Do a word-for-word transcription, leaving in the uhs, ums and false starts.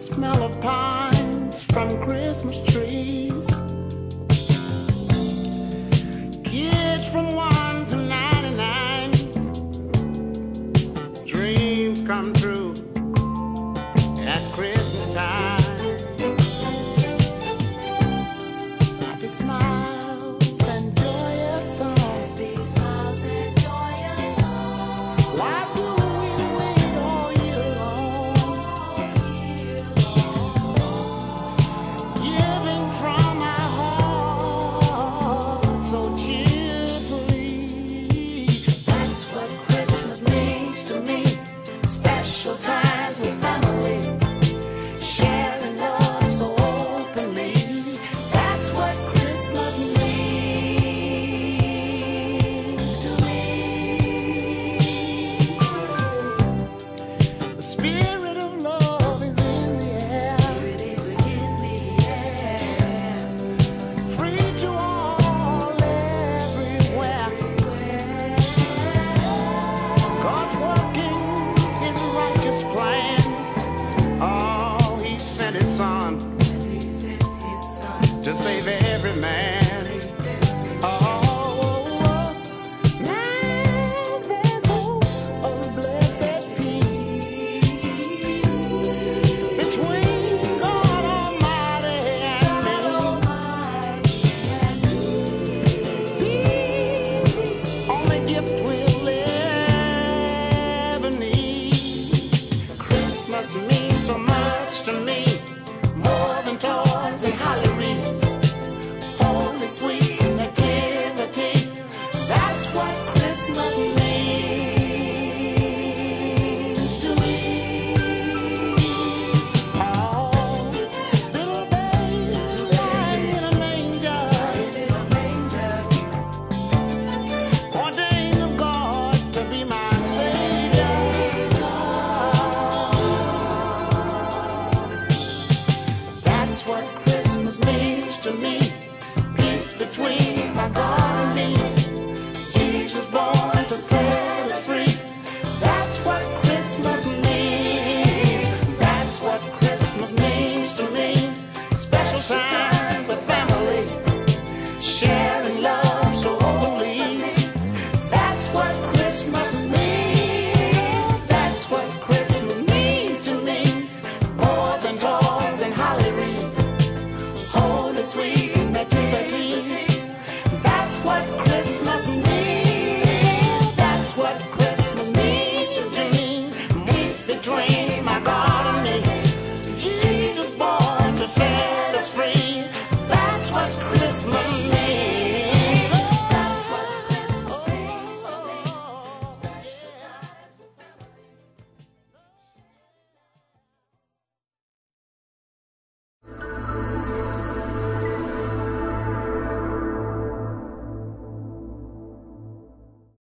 smell of pines from Christmas trees. Kids from one to ninety-nine, dreams come true at Christmas time. Happy smiles and joyous songs. Happy smiles and joyous songs. Why do we wait all year long? Giving from our hearts so cheerfully. That's what Christmas means to me. Special times with family, sharing love so openly. That's what Christmas means to me. The spirit of love is in the air. Free to all, everywhere. God's working His righteous plan. Oh, He sent His Son to save every man. Oh, now there's hope of blessed peace between God Almighty and me. He's the only gift we'll ever need. Christmas means so much to me, more than toys and holly wreaths. Holy sweet nativity, that's what Christmas means to me. Oh, little baby lying in a manger, ordained of God to be my Savior. That's what Christmas means to me. Peace between my God and me. Jesus born to set us free. That's what Christmas means. That's what Christmas means to me. Special times with family, sharing love so holy. That's what Christmas means. That's what Christmas means to me. More than toys and holly wreaths. Holy sweet nativity. That's what Christmas means. That's what Christmas